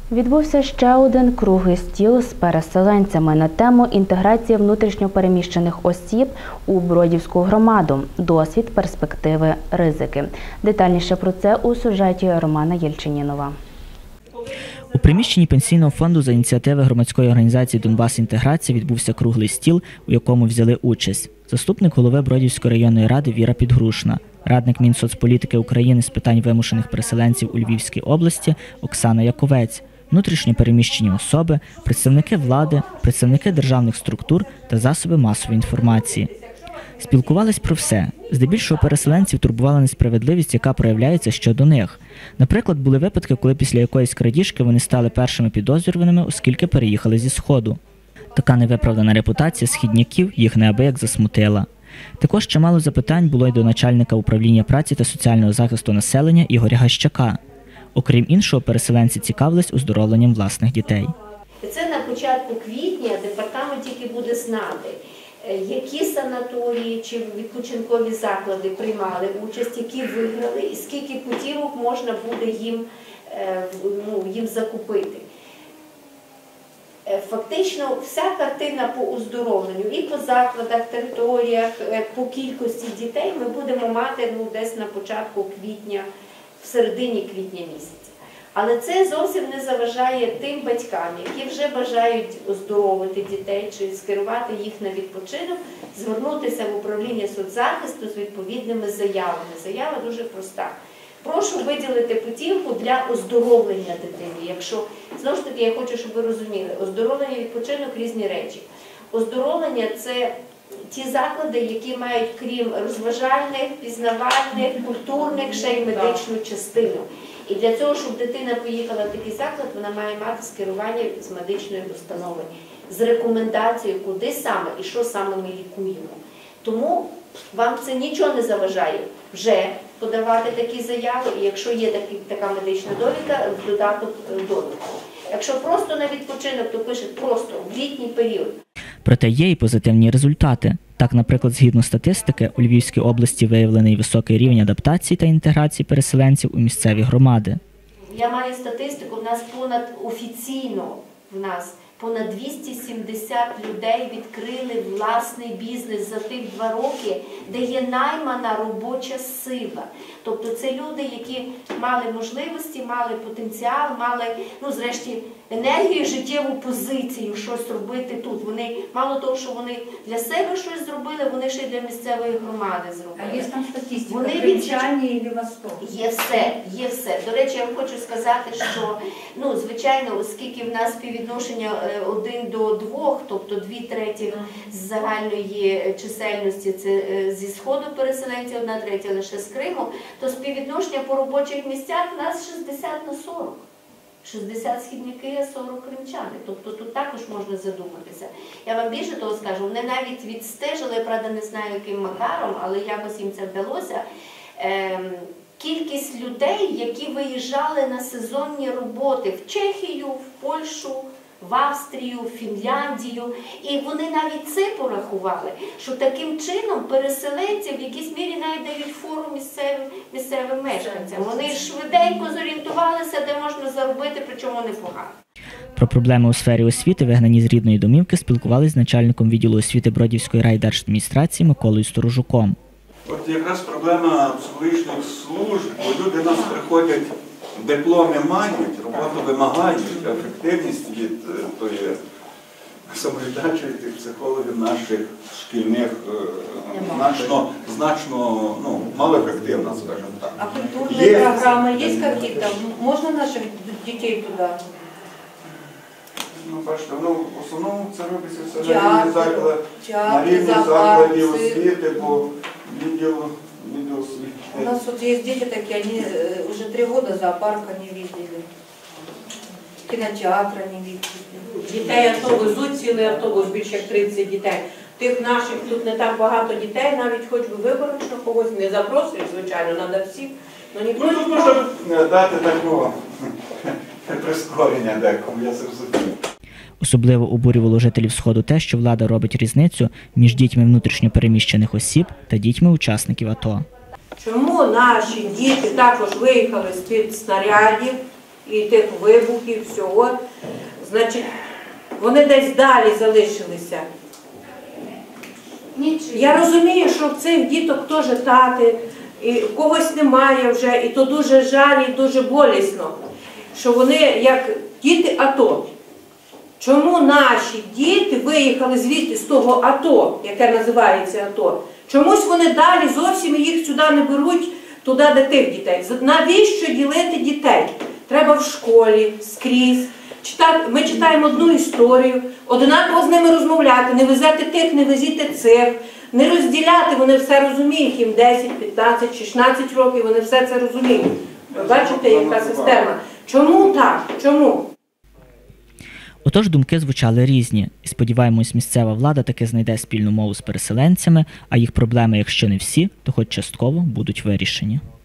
Відбувся ще один круглий стіл з переселенцями на тему інтеграції внутрішньопереміщених осіб у Бродівську громаду. Досвід, перспективи, ризики. Детальніше про це у сюжеті Романа Єльчинінова. У приміщенні Пенсійного фонду за ініціативи громадської організації «Донбас-інтеграція» відбувся круглий стіл, у якому взяли участь заступник голови Бродівської районної ради Віра Підгрушна, радник Мінсоцполітики України з питань вимушених переселенців у Львівській області Оксана Яковець, внутрішньо переміщені особи, представники влади, представники державних структур та засоби масової інформації. Спілкувались про все. Здебільшого переселенців турбувала несправедливість, яка проявляється щодо них. Наприклад, були випадки, коли після якоїсь крадіжки вони стали першими підозрюваними, оскільки переїхали зі Сходу. Така невиправдана репутація східняків їх неабияк засмутила. Також чимало запитань було й до начальника управління праці та соціального захисту населення Ігоря Гащака. Окрім іншого, переселенці цікавились оздоровленням власних дітей. Це на початку квітня департамент тільки буде знати, які санаторії чи відпочинкові заклади приймали участь, які виграли і скільки путівок можна буде їм закупити. Фактично вся картина по оздоровленню і по закладах, територіях, по кількості дітей ми будемо мати десь на початку квітня, в середині квітня місяця. Але це зовсім не заважає тим батькам, які вже бажають оздоровити дітей чи скерувати їх на відпочинок, звернутися в управління соцзахисту з відповідними заявами. Заява дуже проста. Прошу виділити путівку для оздоровлення дитини. Якщо, знову ж таки, я хочу, щоб ви розуміли, оздоровлення і відпочинок – різні речі. Оздоровлення – це ті заклади, які мають, крім розважальних, пізнавальних, культурних, ще й медичну частину. І для цього, щоб дитина поїхала в такий заклад, вона має мати скерування з медичної установи, з рекомендацією, куди саме і що саме ми лікуємо. Тому вам це нічого не заважає вже подавати такі заяви, і якщо є така медична довідка, в додаток довідку. Якщо просто на відпочинок, то пишуть просто в літній період. Проте є і позитивні результати. Так, наприклад, згідно статистики, у Львівській області виявлений високий рівень адаптації та інтеграції переселенців у місцеві громади. Я маю статистику, в нас офіційно понад 270 людей відкрили власний бізнес за тих 2 роки, де є наймана робоча сила. Тобто це люди, які мали можливості, мали потенціал, мали, зрешті, енергію, життєву позицію, щось робити тут. Вони, мало того, що вони для себе щось зробили, вони ще й для місцевої громади зробили. А є там статистика, Кримчані і Восток? Є все. До речі, я вам хочу сказати, що, звичайно, оскільки в нас співвідношення 1 до 2, тобто 2/3 з загальної чисельності це зі Сходу переселенців, 1/3 лише з Криму, то співвідношення по робочих місцях в нас 60/40. 60 східняки, а 40 кримчани. Тобто тут також можна задуматися. Я вам більше того скажу, вони навіть відстежили, я, правда, не знаю, яким макаром, але якось їм це вдалося, кількість людей, які виїжджали на сезонні роботи в Чехію, в Польщу, в Австрію, в Фінляндію. І вони навіть це порахували, що таким чином переселенці в якійсь мірі навіть дають фору місцевим мешканцям. Вони швиденько зорієнтувалися, де можна заробити, причому непогано. Про проблеми у сфері освіти, вигнані з рідної домівки, спілкувалися з начальником відділу освіти Бродівської райдержадміністрації Миколою Сторожуком. От якраз проблема психологічних служб, бо люди до нас приходять, дипломи мають, роботу вимагають, ефективність від тої самовіддачі тих психологів наших шкільних значно малоефективна, скажімо так. А культурные программы есть какие-то? Можно наших детей туда? Бачите, в основному це робиться все на рівні закладів освіти, бо відділ освіти. У нас вот есть дети такие, они уже 3 года зоопарка не видели, кинотеатра не видели. Дітей авто везуть, цілий автобус, більше як 30 дітей. Тих наших тут не так багато дітей, навіть хоч би виборочно когось не запросиш, звичайно, треба всіх. Тут можна дати такого прискорення декому, я зрозумів. Особливо обурювало жителів Сходу те, що влада робить різницю між дітьми внутрішньо переміщених осіб та дітьми учасників АТО. Чому наші діти також виїхали з-під снарядів і тих вибухів, всього. Значить, вони десь далі залишилися. Я розумію, що в цих діток теж тати, і когось немає вже, і то дуже жаль, і дуже болісно, що вони як діти АТО. Чому наші діти виїхали звідти з того АТО, яке називається АТО? Чомусь вони далі зовсім їх сюди не беруть, туди, де тих дітей. Навіщо ділити дітей? Треба в школі, скрізь. Ми читаємо одну історію, однаково з ними розмовляти, не везете тих, не везіте цих, не розділяти, вони все розуміють, їм 10, 15, 16 років, вони все це розуміють. Ви бачите, яка система? Чому так? Чому? Отож, думки звучали різні, і сподіваємось, місцева влада таки знайде спільну мову з переселенцями, а їх проблеми, якщо не всі, то хоч частково будуть вирішені.